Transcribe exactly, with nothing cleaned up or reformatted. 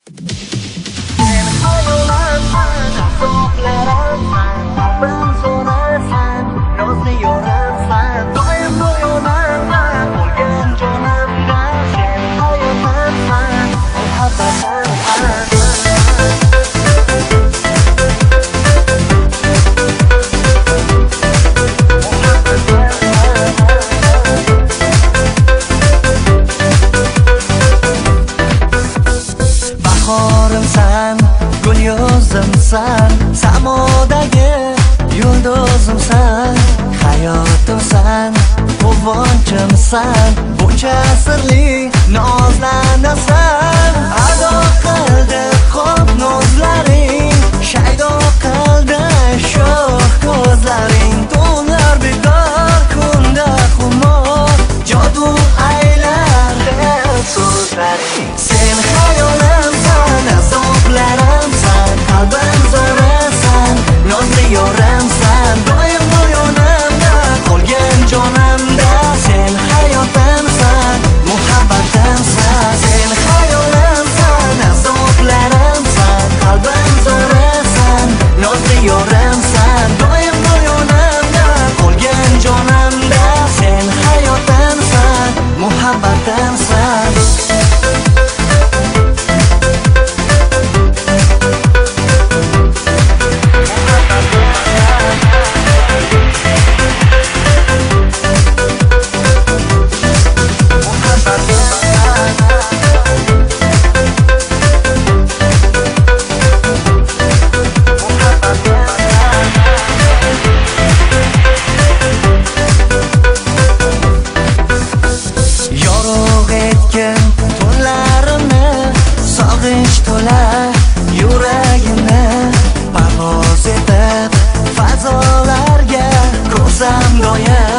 Bahorimsan, gul yuzimsan, samodagi yulduzimsan, hayotimsan, quvonchimsan, buncha sirli nozlanasan. Ado qildi xo'p nozlaring, shaydo qildi sho'x ko'zlaring, tunlar bekor, kunda xumor, jodu aylardi so'zlaring. Sen hayolimsan, azoblarimsan, qalbim zo'rasan, nozli yorimsan, doim bu yonimda qolgan jonimda. Sen hayotimsan, muhabbatimsan, sen hayolimsan, azoblarimsan, qalbim zo'rasan, nozli yorimsan, doim bu yonimda qolgan jonimda. Sen hayotimsan, muhabbatimsan. Yorug' etgan tunlarimni, sog'inch to'la yuragimni, parvoz etib fazolarga ko'rsam doim